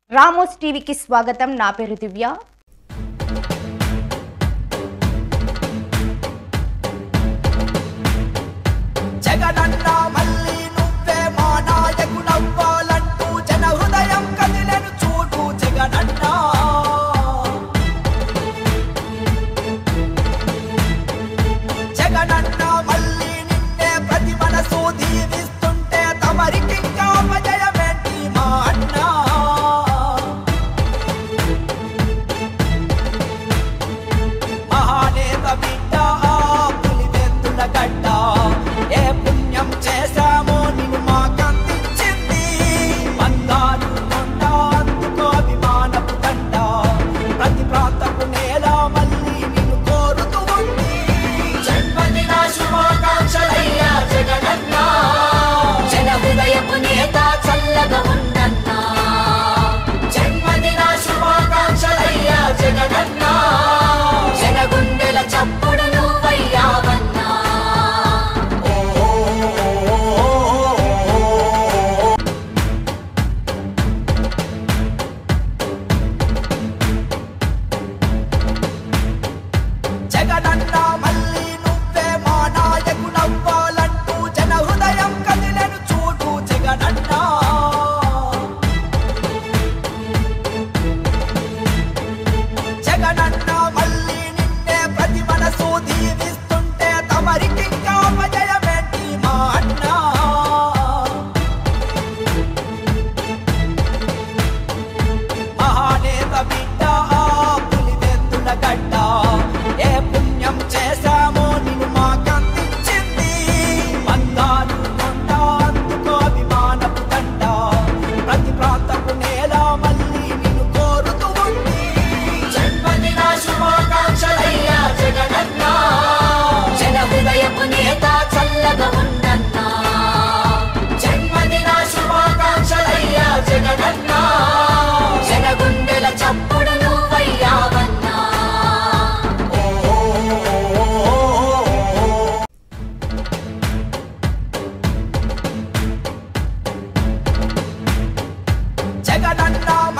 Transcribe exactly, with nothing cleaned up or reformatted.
Ramos టీవీకి స్వాగతం. నా పేరు దివ్య. జగనన్న మళ్ళీ నువ్వే మా నాయకుడవ్వాలంటూ జన హృదయం కదిలెను చూడు జగనన్న. జగనన్న మళ్ళీ నిన్నే ప్రతి మనసు దీవిస్తుంటే తమరికింకా విజయమేంటి మా అన్న. మహానేత బిడ్డ పులివెందుల గడ్డ ఏ పుణ్యం చేశామో నిన్ను మాకందించింది. బంగారు కొండ అందుకో అభిమానపు దండ ప్రతి ప్రాంతపు నేల మళ్ళీ నిన్ను కోరుతూ ఉంది. జన్మదిన శుభాకాంక్షలయ్యా జగనన్న, జన హృదయపు నేత చల్లగా ఉండన్నా. జన్మదిన శుభాకాంక్షలయ్యా జగనన్న, జన గుండెల చప్పుడు నువ్వయ్యావన్నా. జగనన్న మళ్ళీ నువ్వే మా నాయకుడవ్వాలంటూ జన హృదయం కదిలెను చూడు జగనన్న. జగనన్న మళ్ళీ నిన్నే ప్రతి మనసు దీవిస్తుంటే తమరికింకా విజయమేంటి మా అన్న. మహానేత బిడ్డ పులివెందుల గడ్డ ఏ పుణ్యం చేశామో నిన్ను మాకందించింది. బంగారు కొండ అందుకో అభిమానపు దండ ప్రతి ప్రాంతపు నేల మళ్ళీ నిన్ను కోరుతూ ఉంది. జన్మదిన శుభాకాంక్షలయ్యా జగనన్న, జన హృదయపు నేత చల్లగా ఉండన్నా. జన్మదిన శుభాకాంక్షలయ్యా జగనన్న, జన గుండెల చప్పుడు నువ్వయ్యావన్నా. జగనన్న